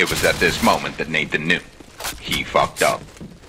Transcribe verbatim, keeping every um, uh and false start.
It was at this moment that Nathan knew. He fucked up.